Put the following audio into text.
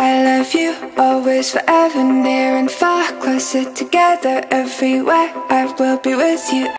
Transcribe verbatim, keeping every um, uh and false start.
I love you, always, forever, near and far, closer together everywhere. I will be with you.